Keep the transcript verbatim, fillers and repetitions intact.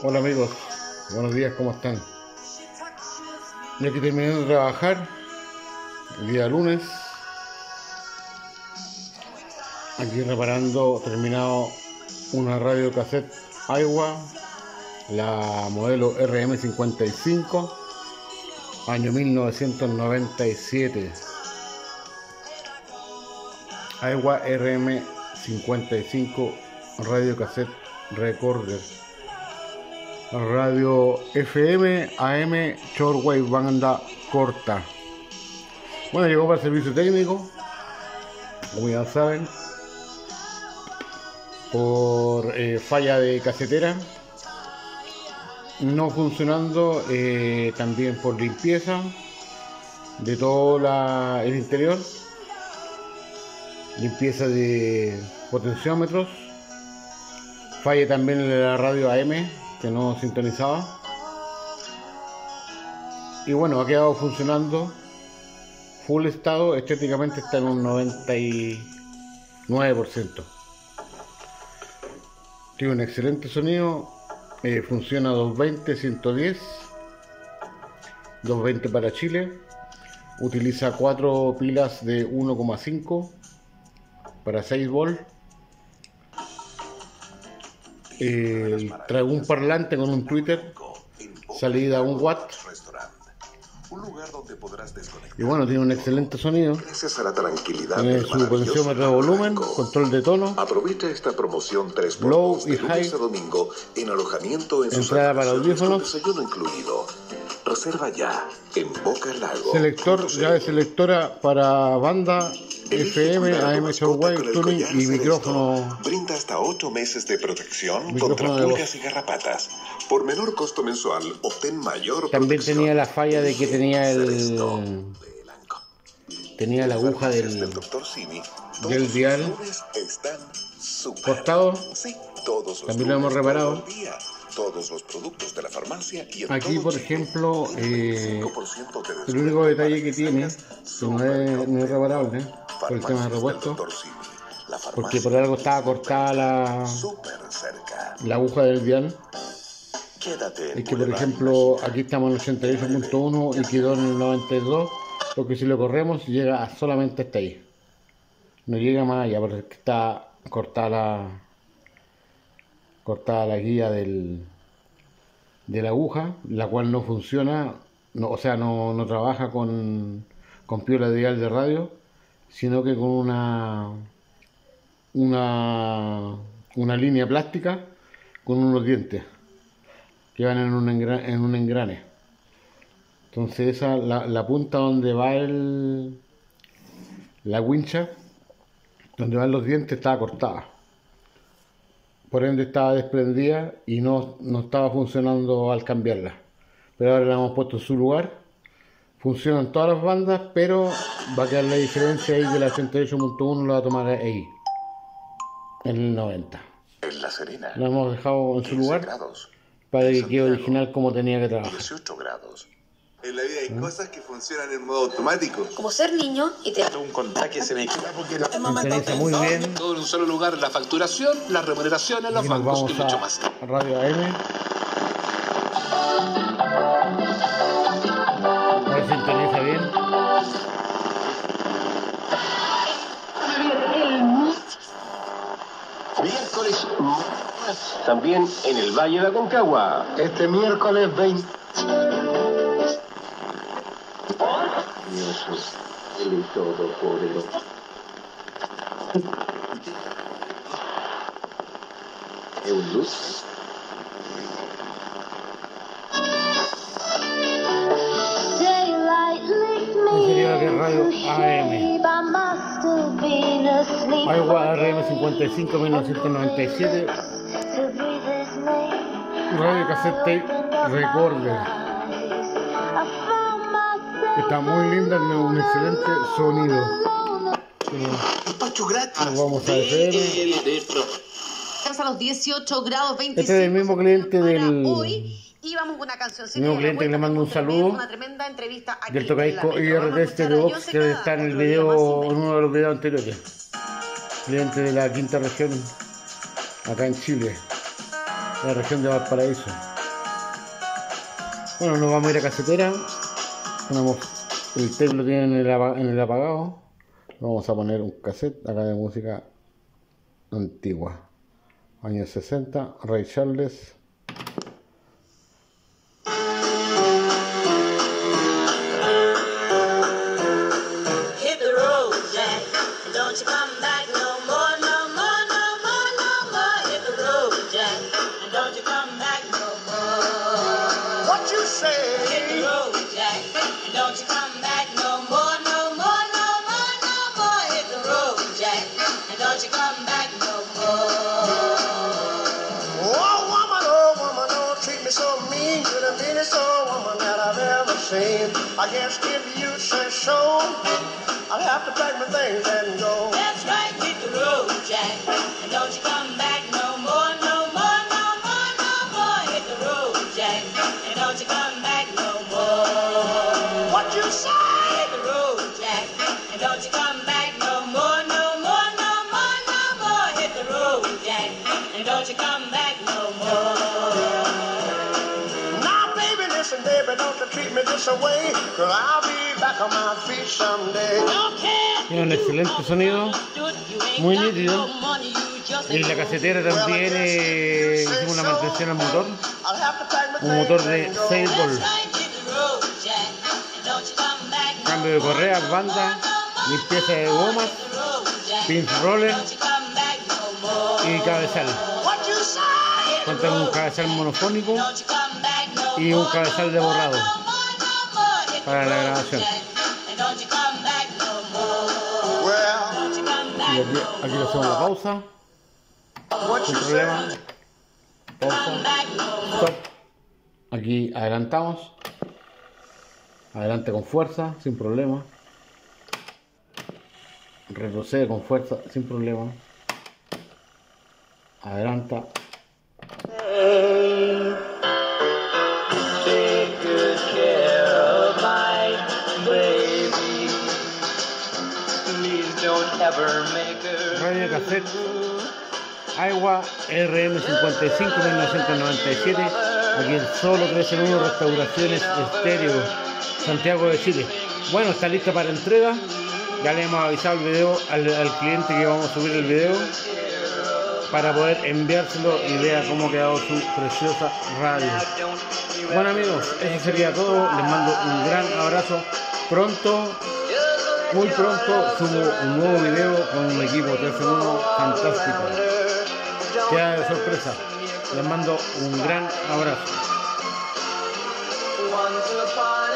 Hola amigos, buenos días, ¿cómo están? Ya que terminando de trabajar el día lunes, aquí reparando, terminado una radio cassette Aiwa, la modelo R M cincuenta y cinco, año mil novecientos noventa y siete. Aiwa R M cincuenta y cinco radio cassette recorder, radio F M, A M, shortwave, banda corta. Bueno, llegó para el servicio técnico, como ya saben, por eh, falla de casetera, no funcionando, eh, también por limpieza de todo la, el interior, limpieza de potenciómetros, falla también en la radio A M que no sintonizaba, y bueno, ha quedado funcionando full estado. Estéticamente está en un noventa y nueve por ciento. Tiene un excelente sonido, eh, funciona doscientos veinte, ciento diez, doscientos veinte para Chile, utiliza cuatro pilas de uno coma cinco para seis volts. Eh, trae un parlante con un tweeter, salida un watt, y bueno, tiene un excelente sonido. Gracias a la tranquilidad tiene del su potenciómetro de volumen, control de tono, aprovecha esta promoción tres por low dos y de lunes high, a domingo en alojamiento en sus entrada para audífonos, con desayuno incluido. Reserva ya en Boca Lago. Selector, llave selectora para banda F M, A M, shortwave, tuning y micrófono. Brinda hasta ocho meses de protección micrófono contra de pulgas voz. y garrapatas. Por menor costo mensual, obtén mayor También protección. tenía la falla de que tenía el tenía la aguja del del dial cortado. Sí, todos los También lo hemos lunes, reparado. todo el día, todos los productos de la farmacia y en Aquí, todo por Chile, ejemplo, eh, veinticinco por ciento de el descuento único detalle que para tiene, reseñas, que no es, no es reparable por el tema de Farmacias del repuesto, doctor Simi, la porque farmacia por algo estaba cortada la, súper cerca. la aguja del dial. Quédate en Es que, por Boulevard ejemplo, Imaginario. aquí estamos en el ochenta y ocho punto uno y quedó en el noventa y dos, porque si lo corremos llega a solamente hasta ahí. No llega más allá porque está cortada la, cortada la guía del, de la aguja, la cual no funciona, no, o sea, no, no trabaja con, con piola de dial de radio, sino que con una, una, una línea plástica con unos dientes que van en un engrane. En un engrane. Entonces esa, la, la punta donde va el, la wincha, donde van los dientes, estaba cortada. Por ende estaba desprendida y no, no estaba funcionando al cambiarla. Pero ahora la hemos puesto en su lugar. Funcionan todas las bandas, pero va a quedar la diferencia ahí, que la ochenta y ocho punto uno la va a tomar ahí, en el noventa. En La Serena, La hemos dejado en su quince lugar grados. para En que quede Santiago, original como tenía que trabajar. dieciocho grados. En la vida hay cosas que funcionan en modo automático. Como ser niño y te un contacto que se me queda porque la Sintoniza muy bien. todo en un solo lugar, la facturación, las remuneraciones, los Aquí nos bancos y vamos mucho más. a Radio A M. Ahora sintoniza bien. Miércoles, también en el Valle de Aconcagua. Este miércoles veinte. Dios, el Todopoderoso. Eulus. Sería de radio A M. Aiwa R M cincuenta y cinco, mil novecientos noventa y siete. Radio cassette tape recorder. Está muy linda, tiene un excelente sonido. Despacho gratis. Nos vamos a F M. a los dieciocho grados veinticinco. Este es el mismo cliente del... Hoy íbamos con una canción. el mismo cliente que le mando un saludo. Una tremenda entrevista aquí Del tocadisco en I la R T Stereo Box, que está en el video, en uno de los videos anteriores. Cliente de la quinta región, acá en Chile, la región de Valparaíso. Bueno, nos vamos a ir a casetera. Ponemos el tape, lo tiene en el, en el apagado. Vamos a poner un cassette acá de música antigua, años sesenta, Ray Charles. I guess if you say so, I'll have to pack my things and go. That's right, hit the road, Jack, and don't you come back no more, no more, no more, no more. Hit the road, Jack, and don't you come back no more. What you say? Hit the road, Jack, and don't you come back no more, no more, no more, no more. Hit the road, Jack, and don't you come back no more. Now, baby, listen, baby, don't you treat me this away, 'cause I'll be back on my feet someday. Tiene un excelente sonido, muy nítido. Y la casetera también eh, hicimos una mantención al motor, un motor de seis volts. Cambio de correa, banda, limpieza de gomas, pinch roller y cabezal. Cuenta con un cabezal monofónico y un cabezal de borrado para la grabación. Y aquí, aquí le hacemos la pausa, sin problema. Pausa, stop. Aquí adelantamos, adelante con fuerza, sin problema. Retrocede con fuerza, sin problema. Adelanta. Radio cassette Aiwa R M cincuenta y cinco mil novecientos noventa y siete, aquí en Solo tres en uno Restauraciones Estéreo, Santiago de Chile. Bueno, está lista para entrega. Ya le hemos avisado el video al, al cliente que vamos a subir el video para poder enviárselo y vea cómo ha quedado su preciosa radio. Bueno amigos, eso sería todo. Les mando un gran abrazo. Pronto, muy pronto subo un nuevo video con un equipo tres en uno fantástico. Queda de sorpresa. Les mando un gran abrazo.